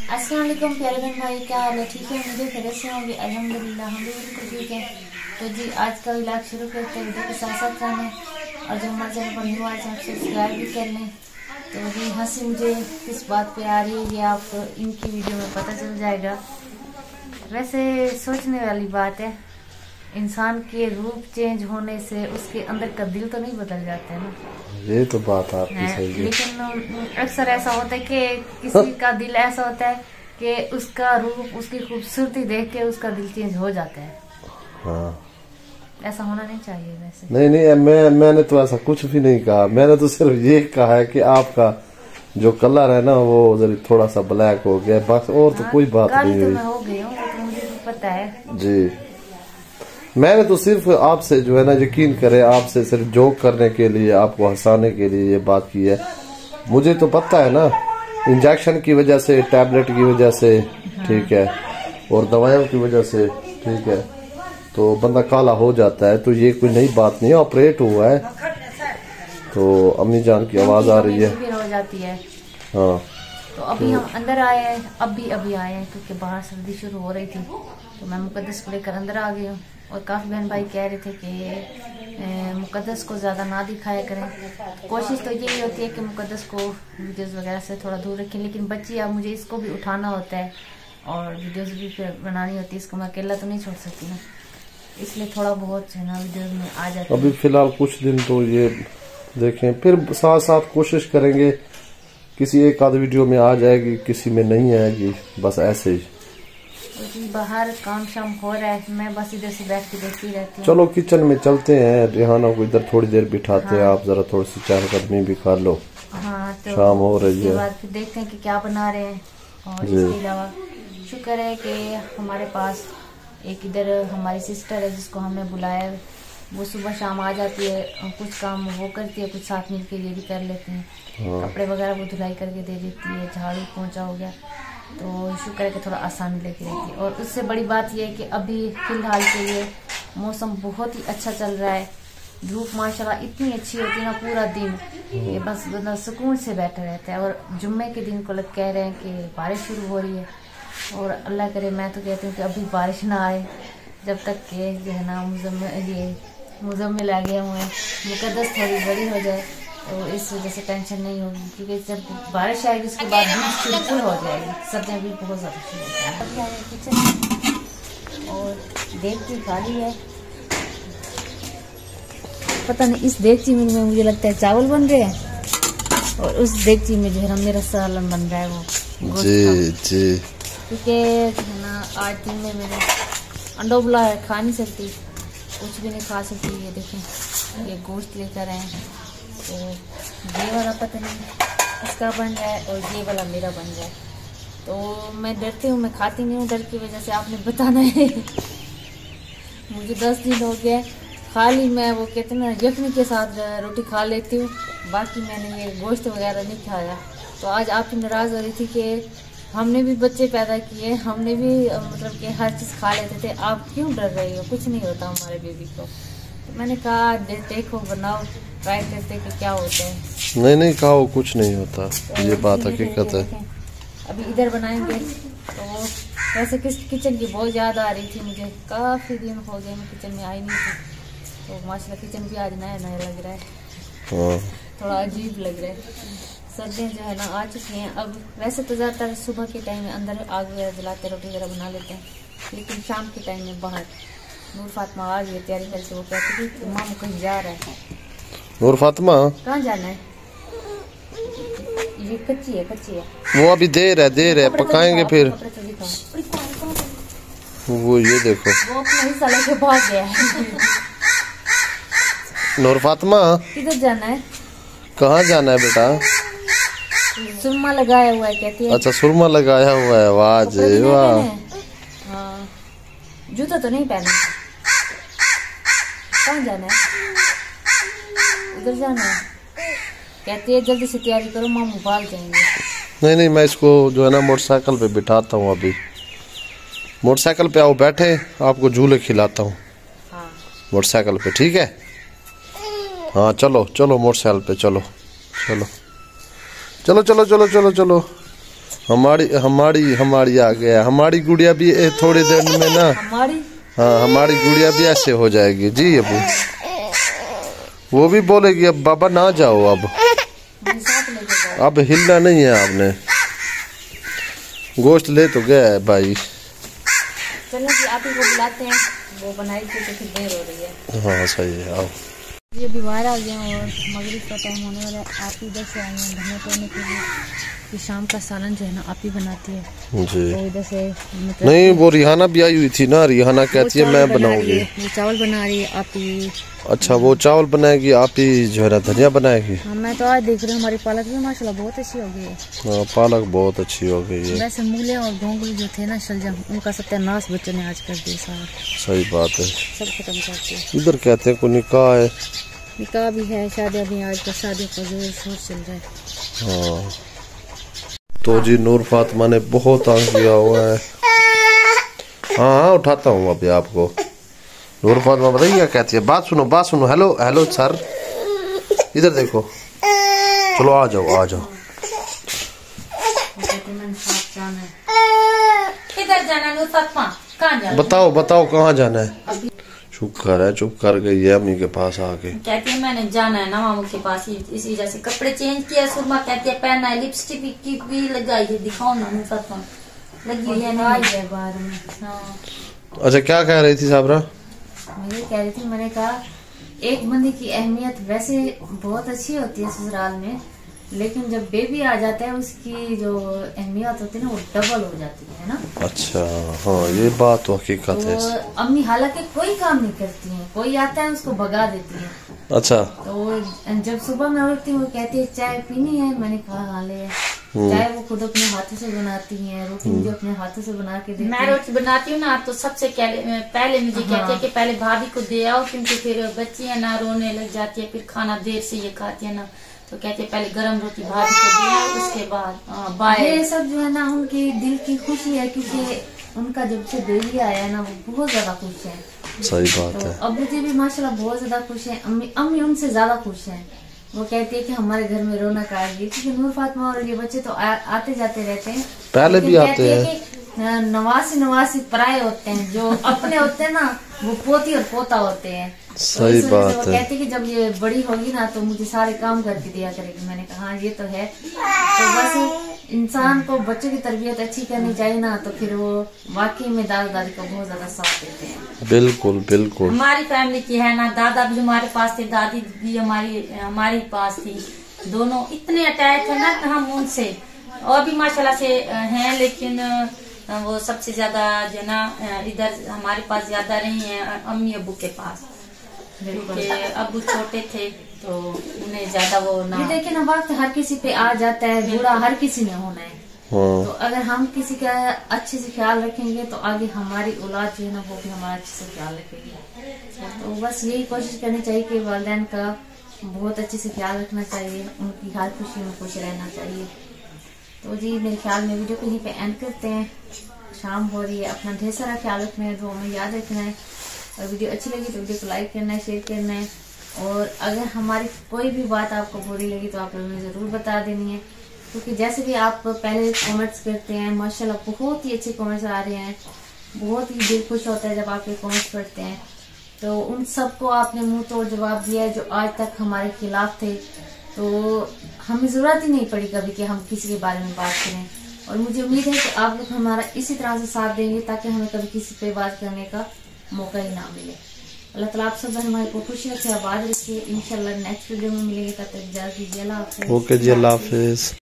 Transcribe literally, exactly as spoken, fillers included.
अस्सलाम वालेकुम प्यारे बहन भाई, क्या हाल है? ठीक है, मुझे खैर से होंगे अल्हम्दुलिल्लाह, हम भी बिल्कुल ठीक है। तो जी आज का व्लॉग शुरू करते हैं, वीडियो के साथ साथ रहने और जो हमारे चैनल पर न्यू आए हैं सब्सक्राइब भी कर लें। तो जी हंसी मुझे किस बात पे आ रही है ये आपको इनकी वीडियो में पता चल जाएगा। वैसे सोचने वाली बात है, इंसान के रूप चेंज होने से उसके अंदर का दिल तो नहीं बदल जाता है ना। ये तो बात आपकी सही है, लेकिन अक्सर ऐसा होता है कि किसी का दिल ऐसा होता है कि उसका रूप, उसकी खूबसूरती देख के उसका दिल चेंज हो जाता है। हाँ। ऐसा होना नहीं चाहिए वैसे। नहीं नहीं, मैं मैंने तो ऐसा कुछ भी नहीं कहा। मैंने तो सिर्फ ये कहा है कि आपका जो कलर है ना वो थोड़ा सा ब्लैक हो गया, बस। और तो हाँ, कोई बात नहीं तो मैं हो गई हूँ, तो मुझे भी पता है जी। मैंने तो सिर्फ आपसे जो है ना, यकीन करें, आपसे सिर्फ जोक करने के लिए, आपको हंसाने के लिए ये बात की है। मुझे तो पता है ना, इंजेक्शन की वजह से, टैबलेट की वजह से, ठीक है, और दवाइयों की वजह से, ठीक है, तो बंदा काला हो जाता है। तो ये कोई नई बात नहीं है, ऑपरेट हुआ है। तो अम्मी जान की आवाज आ रही है, हो जाती है। हाँ। तो अभी तो, हम अंदर आए हैं, अभी अभी आए हैं क्योंकि बाहर सर्दी शुरू हो रही थी, तो मैं मुकद्दस को लेकर अंदर आ गई हूँ। और काफ़ी बहन भाई कह रहे थे कि मुकद्दस को ज़्यादा ना दिखाया करें। कोशिश तो यही होती है कि मुकद्दस को वीडियोस वगैरह से थोड़ा दूर रखें, लेकिन बच्ची अब मुझे इसको भी उठाना होता है और वीडियोस भी फिर बनानी होती है। इसको मैं अकेला तो नहीं छोड़ सकती ना, इसलिए थोड़ा बहुत है ना वीडियोस में आ जाता है। अभी फिलहाल कुछ दिन तो ये देखें, फिर साथ साथ कोशिश करेंगे, किसी एक आध वीडियो में आ जाएगी, किसी में नहीं आएगी, बस ऐसे ही। तो बाहर काम शाम हो रहा है, मैं बस इधर से बैठ के देखती रहती हूँ। चलो किचन में चलते हैं, रिहाना को इधर थोड़ी देर बिठाते हाँ। हैं, आप जरा थोड़ी सी चहलकदमी भी कर लो। हाँ, तो शाम हो रही है, बाद फिर देखते हैं कि क्या बना रहे हैं। और इसके अलावा शुक्र है कि हमारे पास एक इधर हमारी सिस्टर है जिसको हमने बुलाया, वो सुबह शाम आ जाती है, कुछ काम वो करती है, कुछ साथ मिल के ये भी कर लेते हैं। हाँ। कपड़े वगैरह वो धुलाई करके दे देती है, झाड़ू पोंछा हो गया, तो शुक्र है कि थोड़ा आसानी लेके रहती है। और उससे बड़ी बात यह है कि अभी फिलहाल के लिए मौसम बहुत ही अच्छा चल रहा है। धूप माशाल्लाह इतनी अच्छी होती है ना पूरा दिन, ये बस बंदा सुकून से बैठा रहता है। और जुम्मे के दिन को लोग कह रहे हैं कि बारिश शुरू हो रही है, और अल्लाह करे, मैं तो कहती हूँ कि अभी बारिश ना आए, जब तक के जो है ना मुजम्मिल ये मुजम्मिल आ गया हुए मुकद्दस थोड़ी बड़ी हो जाए, तो इस वजह से टेंशन नहीं होगी। क्योंकि जब बारिश आएगी उसके बाद धूप बिल्कुल हो जाएगी, सर्दियाँ भी बहुत ज़्यादा शुरू हो जाएगी। किचन और देगची खाली है, पता नहीं इस देगची में मुझे लगता है चावल बन रहे हैं, और उस देगची में जो है ना मेरा सालन बन रहा है वो जी जी। क्योंकि है ना आज दिन में मैंने अंडा उबला है, खा नहीं सकती, कुछ भी नहीं खा सकती। ये देखें, ये गोश्त लेकर आए हैं, तो ये वाला पता नहीं इसका बन रहा है और ये वाला मेरा बन रहा है। तो मैं डरती हूँ, मैं खाती नहीं हूँ, डर की वजह से आपने बताना है। मुझे दस दिन हो गया, खाली मैं वो कहते ना यखनी के साथ रोटी खा लेती हूँ, बाकी मैंने ये गोश्त वगैरह नहीं खाया। तो आज आप नाराज़ हो रही थी कि हमने भी बच्चे पैदा किए, हमने भी मतलब कि हर चीज़ खा लेते थे, आप क्यों डर रही हो, कुछ नहीं होता हमारे बेबी को। तो मैंने कहा देखो बनाओ, ट्राई करते कि क्या होता है। नहीं नहीं खाओ, कुछ नहीं होता, तो ये बात हकीकत है। अभी इधर बनाएंगे, तो वैसे किस किचन की बहुत याद आ रही थी मुझे, काफ़ी दिन हो गए मैं किचन में आई नहीं थी। तो माशाल्लाह किचन भी आज नया नया लग रहा है, हाँ। थोड़ा अजीब लग रहा है। सर्दियाँ जो है ना आ चुकी हैं अब। वैसे तो ज़्यादातर सुबह के टाइम में अंदर आग वगैरह जलाते, रोटी वगैरह बना लेते हैं, लेकिन शाम के टाइम में बाहर नूर फातिमा आ गई तैयारी करके, वो कहती थी मामू कहीं जा रहा है। नूर फातिमा कहाँ जाना है? ये कच्ची है, कच्ची है, वो अभी देर है, देर है, पकाएंगे फिर। वो ये देखो, वो अपना हिस्सा लेके भाग गया है। नूर फातिमा किधर जाना है? कहाँ जाना है बेटा? सुरमा लगाया हुआ है कहती है। अच्छा सुरमा लगाया हुआ है, वाह जी वाह। हाँ, जूता तो नहीं पहना। कहाँ जाना है? उधर जाना है, कहती है जल्दी से तैयारी करो, मामू भाग जाएंगे। नहीं नहीं, मैं इसको जो है ना मोटरसाइकिल पे बिठाता हूँ, अभी मोटरसाइकिल पे आओ, बैठे, आपको झूले खिलाता हूँ। हाँ। मोटरसाइकिल पे, ठीक है? हाँ चलो चलो मोटरसाइकिल पे चलो चलो चलो चलो चलो चलो चलो हमारी हमारी हमारी आ गया। हमारी गुड़िया भी थोड़ी देर में ना, हमारी हाँ हमारी गुड़िया भी ऐसे हो जाएगी जी। अबू वो भी बोलेगी अब बाबा ना जाओ, अब अब हिलना नहीं है आपने। गोश्त ले तो गया है भाई। चलो जी आप ही को बुलाते हैं, वो बनाई थी तो फिर देर हो रही है। हाँ सही है। आओ ये भी बाहर आ गया और मगरिब का टाइम होने वाला है। आप इधर से आए हैं धनिया तोड़ने के लिए कि शाम का सालन जो है ना आप ही बनाती है जी। तो इधर से नहीं वो रिहाना भी आई हुई थी ना, रिहाना कहती है मैं बनाऊंगी। वो चावल बना रही है आप ही। अच्छा वो चावल बनाएगी, आप ही जो है ना धनिया बनाएगी। हाँ मैं तो आज देख रही हूँ हमारी पालक भी माशाल्लाह बहुत अच्छी हो गई है। हाँ पालक बहुत अच्छी हो गई है। वैसे मूले और घोंगुल जो थे ना शलजम, उनका सत्यानाश बच्चों ने आज कर दिया सारा। सही बात है, सब खत्म कर दिया। इधर कहते हैं कोई निकाह है, निकाह भी है, शादियाँ भी आज का शादियों का जोर शोर चल रहा है। हाँ तो जी नूर फातिमा ने बहुत तंग किया हुआ है। हाँ हाँ उठाता हूँ अभी आपको। नूर फातिमा बताइए क्या कहती है, बात सुनो बात सुनो। हेलो हेलो सर, इधर देखो, चलो आ जाओ आ जाओ। किधर जाना नूर फातिमा, कहाँ जाना? बताओ बताओ कहाँ जाना है? चुप कर है, चुप कर गई है अम्मी के पास आके। कहती है मैंने जाना है ना मामू के पास, इस वजह से कपड़े चेंज किया। सुरमा कहती है पहनना है, लिपस्टिक भी, भी लगाई है, दिखाओ ना नूर फातिमा लगी है नहीं है बाहर में। हाँ अच्छा क्या कह रही थी साबरा? मैं ये कह रही थी, मैंने कहा एक बंदे की अहमियत वैसे बहुत अच्छी होती है ससुराल में, लेकिन जब बेबी आ जाता है उसकी जो अहमियत होती है ना वो डबल हो जाती है ना। अच्छा हाँ ये बात तो हकीकत तो है। अम्मी हालांकि कोई काम नहीं करती है, कोई आता है उसको भगा देती है। अच्छा तो जब सुबह मैं उठती हूँ वो कहती है चाय पीनी है, मैंने कहा हाँ ले। चाय वो खुद अपने हाथों से बनाती हैं, रोटी मुझे अपने हाथों से बना के देती। मैं रोटी बनाती हूँ ना तो सबसे पहले मुझे हाँ। कहती है कि पहले भाभी को दे आओ, क्योंकि फिर बच्ची है ना रोने लग जाती है, फिर खाना देर से ये खाती है ना, तो कहते हैं पहले गरम रोटी भाभी को दे, उसके बाद बाय। ये सब जो है ना उनकी दिल की खुशी है, क्योंकि उनका जब से बेबी आया है ना वो बहुत ज्यादा खुश है। सही बात तो है। अब्बू जी भी माशाल्लाह बहुत ज्यादा खुश है, अम्मी अम्मी उनसे ज्यादा खुश है। वो कहती है कि हमारे घर में रौनक आएगी, क्योंकि नूर फातिमा और ये बच्चे तो आ, आते जाते रहते हैं, पहले भी आते हैं। नवासी नवासी पराये होते हैं, जो अपने होते हैं ना वो पोती और पोता होते हैं। सही तो बात वो है। कहती कि जब ये बड़ी होगी ना तो मुझे सारे काम करके दिया करेगी। मैंने कहा हाँ ये तो है। तो बस इंसान को बच्चों की तरबियत अच्छी करनी चाहिए ना, तो फिर वो वाकई में दादा दादी का बहुत ज्यादा साथ देते हैं। बिल्कुल बिल्कुल। हमारी फैमिली की है ना, दादा भी हमारे पास थे, दादी भी हमारी हमारे पास थी, दोनों इतने अटैच है ना हम उनसे, और भी माशाल्लाह से हैं, लेकिन वो सबसे ज्यादा जो ना इधर हमारे पास ज्यादा रही है अम्मी अब्बू के पास, क्योंकि अब्बू छोटे थे तो उन्हें ज्यादा वो ना। देखिए ना वक्त हर किसी पे आ जाता है, बूढ़ा हर किसी ने होना है। हाँ। तो अगर हम किसी का अच्छे से ख्याल रखेंगे तो आगे हमारी औलाद जो है ना वो भी हमारा अच्छे से ख्याल रखेगी। तो बस यही कोशिश करनी चाहिए कि वालिदैन का बहुत अच्छे से ख्याल रखना चाहिए, उनकी हर खुशी में खुश रहना चाहिए। तो जी मेरे ख्याल में वीडियो को यहीं पे एंड करते हैं, शाम हो रही है, अपना ढेर सारा ख्याल रखना है, तो हमें याद रखना है, और वीडियो अच्छी लगी तो वीडियो को लाइक करना है, शेयर करना है, और अगर हमारी कोई भी बात आपको बुरी लगी तो आप हमें ज़रूर बता देनी है, क्योंकि जैसे भी आप पहले कमेंट्स करते हैं माशाल्लाह बहुत ही अच्छे कमेंट्स आ रहे हैं, बहुत ही दिल खुश होता है जब आप ये कमेंट्स पढ़ते हैं। तो उन सबको आपने मुंह तोड़ जवाब दिया है जो आज तक हमारे खिलाफ थे, तो हमें ज़रूरत ही नहीं पड़ी कभी कि हम किसी के बारे में बात करें, और मुझे उम्मीद है कि आप लोग हमारा इसी तरह से साथ देंगे ताकि हमें कभी किसी पे बात करने का मौका ही ना मिले। अल्लाह ताला आप सब हमारे को खुश रखे, आबाद रखिए। इंशाल्लाह नेक्स्ट वीडियो में मिलेंगे, तब तक इजाज़त दीजिए। अल्लाह हाफ़िज़। ओके जी, अल्लाह हाफिज।